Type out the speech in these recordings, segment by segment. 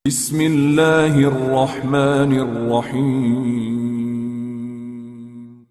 बिस्मिल्लाहिर्रहमानिर्रहीम।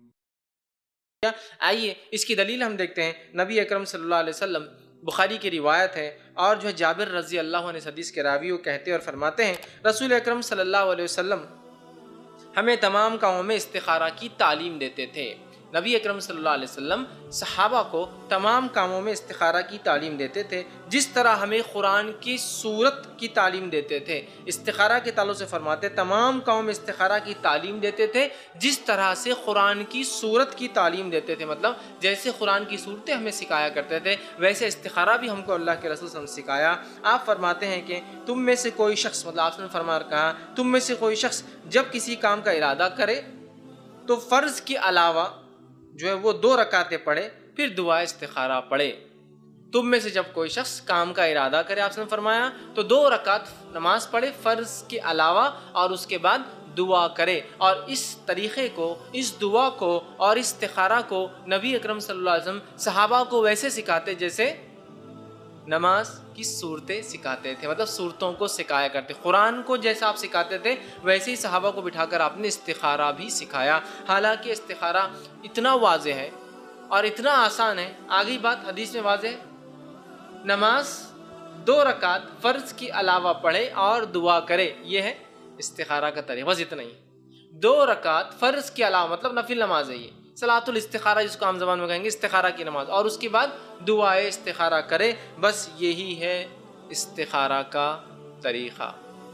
आइए इसकी दलील हम देखते हैं। नबी अकरम सल्लल्लाहु अलैहि वसल्लम, बुखारी की रिवायत है और जो है जाबिर रज़ी अल्लाह अन्हु इस हदीस के रावी वो कहते और फरमाते हैं, रसूल अकरम सल्लल्लाहु अलैहि वसल्लम हमें तमाम कामों में इस्तिखारा की तालीम देते थे। नबी अकरम सल्लल्लाहु अलैहि वसल्लम सहाबा को तमाम कामों में इस्तिखारा की तालीम देते थे, जिस तरह हमें कुरान की सूरत की तालीम देते थे। इस्तिखारा के ताल्लुक़ से फरमाते तमाम कामों में इस्तिखारा की तालीम देते थे, जिस तरह से कुरान की सूरत की तालीम देते थे। मतलब जैसे कुरान की सूरतें हमें सिखाया करते थे, वैसे इस्तिखारा भी हमको अल्लाह के रसूल सल्लल्लाहु अलैहि वसल्लम सिखाया। आप फरमाते हैं कि तुम में से कोई शख्स, मतलब आपने फरमा कहा, तुम में से कोई शख्स जब किसी काम का इरादा करे तो फ़र्ज़ के अलावा जो है वो 2 रकातें पढ़े, फिर दुआ इस्तिखारा पढ़े। तुम में से जब कोई शख्स काम का इरादा करे, आपने फरमाया, तो 2 रकात नमाज पढ़े फ़र्ज़ के अलावा और उसके बाद दुआ करे। और इस तरीक़े को, इस दुआ को और इस्तिखारा को नबी अकरम सल्लल्लाहु अलैहि वसल्लम सहाबा को वैसे सिखाते जैसे नमाज की सूरतें सिखाते थे। मतलब सूरतों को सिखाया करते। कुरान को जैसा आप सिखाते थे वैसे ही सहाबा को बिठाकर आपने इस्तिखारा भी सिखाया। हालांकि इस्तिखारा इतना वाज़े है और इतना आसान है, आगे बात हदीस में वाज़े है। नमाज 2 रकात फ़र्ज़ के अलावा पढ़े और दुआ करे, ये है इस्तिखारा का तरीक़ा। बस इतना ही, 2 रकात फ़र्ज़ के अलावा, मतलब नफिल नमाज है ये, सलातुल इस्तिखारा जिसको आम ज़बान में कहेंगे, इस्तिखारा की नमाज, और उसके बाद दुआए इस्तिखारा करे। बस यही है इस्तिखारा का तरीक़ा।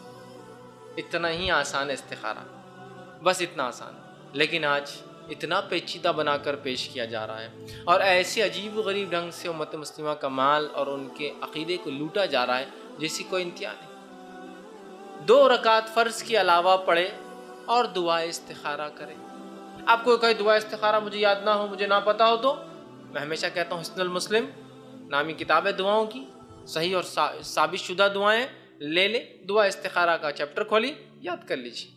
इतना ही आसान है इस्तिखारा, बस इतना आसान। लेकिन आज इतना पेचीदा बनाकर पेश किया जा रहा है और ऐसे अजीब व गरीब ढंग से उम्मत मुस्लिमा का माल और उनके अक़ीदे को लूटा जा रहा है जिसकी कोई इंतहा नहीं। 2 रकात फ़र्ज़ के अलावा पढ़े और दुआए इस्तिखारा करे। आपको कहीं दुआ इस्तिखारा मुझे याद ना हो, मुझे ना पता हो, तो मैं हमेशा कहता हूँ हिस्नुल मुस्लिम नामी किताब है दुआओं की, सही और साबित शुदा दुआएं ले ले, दुआ इस्तिखारा का चैप्टर खोली, याद कर लीजिए।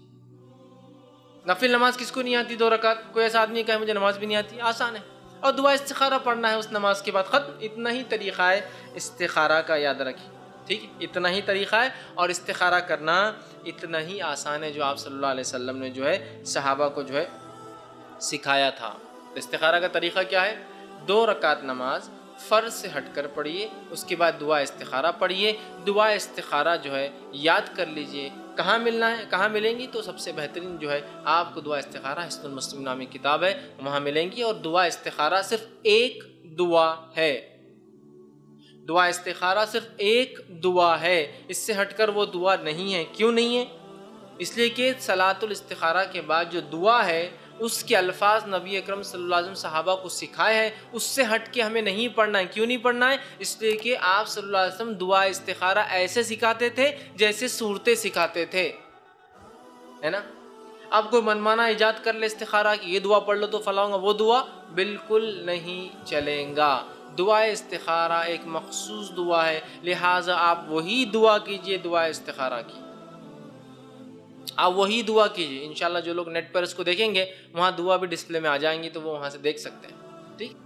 नफिल नमाज किसको नहीं आती 2 रकात? कोई ऐसा आदमी कहे मुझे नमाज भी नहीं आती, आसान है। और दुआ इस्तिखारा पढ़ना है उस नमाज के बाद, ख़त्म। इतना ही तरीक़ा है इस्तिखारा का, याद रखिए, ठीक है? इतना ही तरीक़ा है और इस्तिखारा करना इतना ही आसान है जो आप सल्लल्लाहु अलैहि वसल्लम ने जो है सहाबा को जो है सिखाया था। इस्तिखारा का तरीक़ा क्या है? 2 रकात नमाज फ़र्ज़ से हटकर पढ़िए, उसके बाद दुआ इस्तिखारा पढ़िए। दुआ इस्तिखारा जो है याद कर लीजिए, कहाँ मिलना है, कहाँ मिलेंगी, तो सबसे बेहतरीन जो है आपको दुआ इस्तिखारा हिस्नुल मुस्लिम नामी किताब है, वहाँ मिलेंगी। और दुआ इस्तिखारा सिर्फ एक दुआ है, दुआ इस्तिखारा सिर्फ एक दुआ है, इससे हटकर वो दुआ नहीं है। क्यों नहीं है? इसलिए कि सलातुल इस्तिखारा के बाद जो दुआ है उसके अल्फाज नबी अकरम सल्लल्लाहु अलैहि वसल्लम सहाबा को सिखाए हैं, उससे हट के हमें नहीं पढ़ना है। क्यों नहीं पढ़ना है? इसलिए कि आप सल्लल्लाहु अलैहि वसल्लम दुआ इस्तिखारा ऐसे सिखाते थे जैसे सूरतें सिखाते थे, है ना। अब कोई मनमाना ईजाद कर ले इस्तिखारा की, ये दुआ पढ़ लो तो फलाऊंगा, वो दुआ बिल्कुल नहीं चलेगा। दुआ इस्तिखारा एक मखसूस दुआ है, लिहाजा आप वही दुआ कीजिए, दुआ इस्तिखारा की आप वही दुआ कीजिए। इंशाल्लाह जो लोग नेट पर इसको देखेंगे वहाँ दुआ भी डिस्प्ले में आ जाएंगी, तो वो वहाँ से देख सकते हैं, ठीक।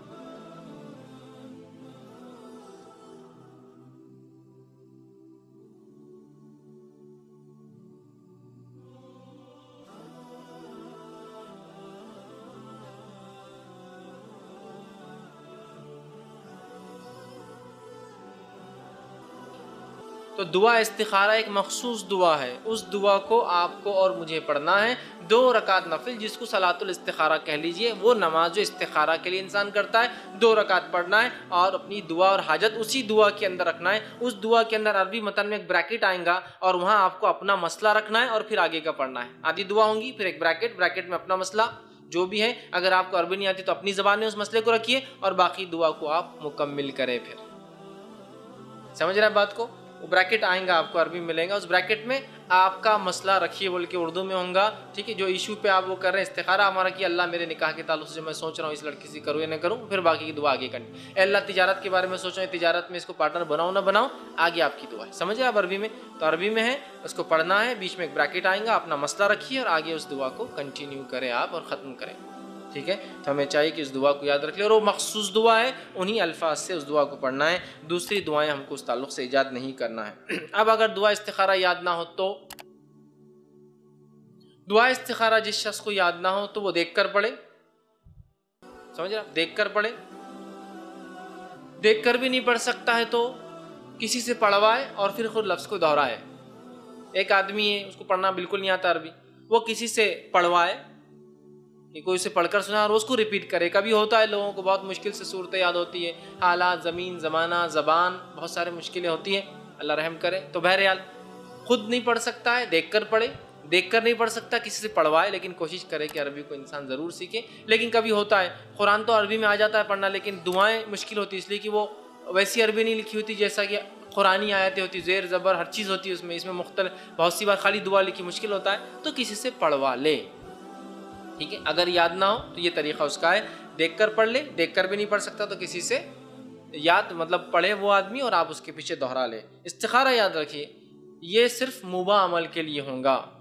तो दुआ इस्तिखारा एक मखसूस दुआ है, उस दुआ को आपको और मुझे पढ़ना है। 2 रकात नफिल, जिसको सलातुल इस्तिखारा कह लीजिए, वो नमाज जो इस्तिखारा के लिए इंसान करता है, 2 रकात पढ़ना है और अपनी दुआ और हाजत उसी दुआ के अंदर रखना है। उस दुआ के अंदर अरबी मतन में एक ब्रैकेट आएगा और वहाँ आपको अपना मसला रखना है और फिर आगे का पढ़ना है। आधी दुआ होंगी, फिर एक ब्रैकेट, ब्रैकेट में अपना मसला जो भी है। अगर आपको अरबी नहीं आती तो अपनी ज़बान में उस मसले को रखिए और बाकी दुआ को आप मुकम्मिल करें। फिर समझ रहे हैं बात को? वो ब्रैकेट आएगा, आपको अरबी मिलेगा, उस ब्रैकेट में आपका मसला रखिए, बोल के उर्दू में होगा, ठीक है। जो इशू पे आप वो कर रहे हैं, इस्तिखारा हमारा कि अल्लाह मेरे निकाह के ताल्लुक से जो मैं सोच रहा हूँ इस लड़की से करूँ या ना करूँ, फिर बाकी की दुआ आगे करनी। अल्लाह तिजारत के बारे में सोच रहा हूँ, तिजारत में इसको पार्टनर बनाऊँ ना बनाऊँ, आगे आपकी दुआ है। समझे आप? अरबी में तो अरबी में है, उसको पढ़ना है, बीच में एक ब्रैकेट आएगा, अपना मसला रखिए और आगे उस दुआ को कंटिन्यू करें आप और ख़त्म करें। ठीक है। तो हमें चाहिए कि इस दुआ को याद रख ले, और वो मखसूस दुआ है, उन्हीं अल्फाज से उस दुआ को पढ़ना है, दूसरी दुआएं हमको उस ताल्लुक़ से ईजाद नहीं करना है। अब अगर दुआ इस्तिखारा याद ना हो तो दुआ इस्तिखारा जिस शख्स को याद ना हो तो वो देख कर पढ़े, समझ रहा, देख कर पढ़े। देख कर भी नहीं पढ़ सकता है तो किसी से पढ़वाए और फिर खुद लफ्ज़ को दोहराए। एक आदमी है, उसको पढ़ना बिल्कुल नहीं आता अरबी, वो किसी से पढ़वाए कि कोई उसे पढ़कर सुना और उसको रिपीट करे। कभी होता है लोगों को बहुत मुश्किल से सूरत याद होती है, हालात, ज़मीन, ज़माना, ज़बान, बहुत सारे मुश्किलें होती हैं, अल्लाह रहम करे। तो बहरहाल खुद नहीं पढ़ सकता है, देख कर पढ़े, देख कर नहीं पढ़ सकता किसी से पढ़वाए, लेकिन कोशिश करे कि अरबी को इंसान ज़रूर सीखे। लेकिन कभी होता है कुरान तो अरबी में आ जाता है पढ़ना, लेकिन दुआएं मुश्किल होती है, इसलिए कि वो वैसी अरबी नहीं लिखी होती जैसा कि कुरानी आयतें होती, ज़ेर ज़बर हर चीज़ होती है उसमें, इसमें मुख्तलिफ बहुत सी बार खाली दुआ लिखी, मुश्किल होता है, तो किसी से पढ़वा ले, ठीक है। अगर याद ना हो तो ये तरीक़ा उसका है, देख कर पढ़ ले, देख कर भी नहीं पढ़ सकता तो किसी से याद मतलब पढ़े वो आदमी और आप उसके पीछे दोहरा ले। इस्तिखारा याद रखिए ये सिर्फ मुबाह अमल के लिए होगा,